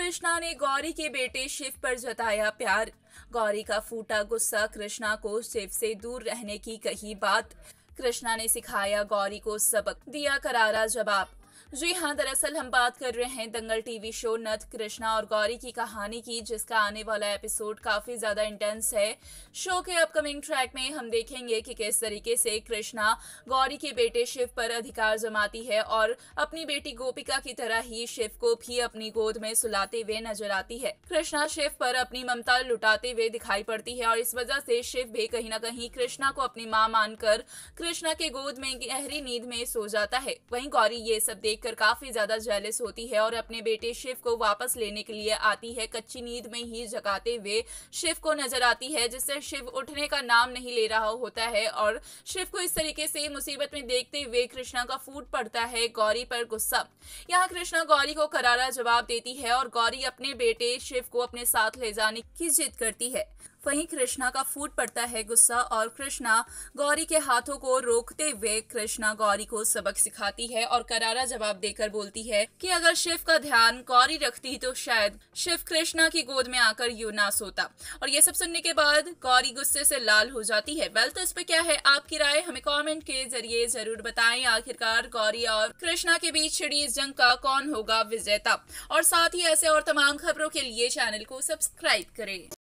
कृष्णा ने गौरी के बेटे शिव पर जताया प्यार। गौरी का फूटा गुस्सा, कृष्णा को शिव से दूर रहने की कही बात। कृष्णा ने सिखाया गौरी को सबक, दिया करारा जवाब। जी हाँ, दरअसल हम बात कर रहे हैं दंगल टीवी शो नथ, कृष्णा और गौरी की कहानी की, जिसका आने वाला एपिसोड काफी ज्यादा इंटेंस है। शो के अपकमिंग ट्रैक में हम देखेंगे कि किस तरीके से कृष्णा गौरी के बेटे शिव पर अधिकार जमाती है और अपनी बेटी गोपिका की तरह ही शिव को भी अपनी गोद में सुलाते हुए नजर आती है। कृष्णा शिव पर अपनी ममता लुटाते हुए दिखाई पड़ती है और इस वजह से शिव भी कहीं न कहीं कृष्णा को अपनी मां मानकर कृष्णा के गोद में गहरी नींद में सो जाता है। वहीं गौरी ये सब देखकर काफी ज्यादा जेलस होती है और अपने बेटे शिव को वापस लेने के लिए आती है। कच्ची नींद में ही जगाते हुए शिव को नजर आती है, जिससे शिव उठने का नाम नहीं ले रहा होता है और शिव को इस तरीके से मुसीबत में देखते हुए कृष्णा का फूट पड़ता है गौरी पर गुस्सा। यहाँ कृष्णा गौरी को करारा जवाब देती है और गौरी अपने बेटे शिव को अपने साथ ले जाने की जिद करती है। वहीं कृष्णा का फूट पड़ता है गुस्सा और कृष्णा गौरी के हाथों को रोकते हुए कृष्णा गौरी को सबक सिखाती है और करारा जवाब देकर बोलती है कि अगर शिव का ध्यान गौरी रखती तो शायद शिव कृष्णा की गोद में आकर यूं ना सोता। और ये सब सुनने के बाद गौरी गुस्से से लाल हो जाती है। वेल, तो इस पे क्या है आपकी राय, हमें कमेंट के जरिए जरूर बताएं। आखिरकार गौरी और कृष्णा के बीच छिड़ी इस जंग का कौन होगा विजेता। और साथ ही ऐसे और तमाम खबरों के लिए चैनल को सब्सक्राइब करें।